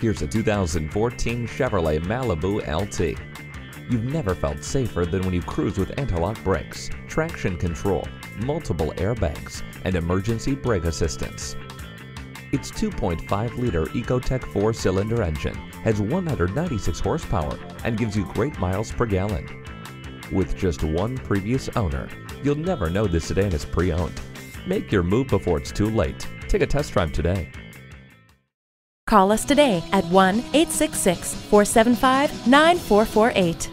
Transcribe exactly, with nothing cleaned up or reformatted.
Here's a two thousand fourteen Chevrolet Malibu L T. You've never felt safer than when you cruise with anti-lock brakes, traction control, multiple airbags, and emergency brake assistance. Its two point five liter Ecotec four-cylinder engine has one hundred ninety-six horsepower and gives you great miles per gallon. With just one previous owner, you'll never know this sedan is pre-owned. Make your move before it's too late. Take a test drive today. Call us today at one eight six six, four seven five, nine four four eight.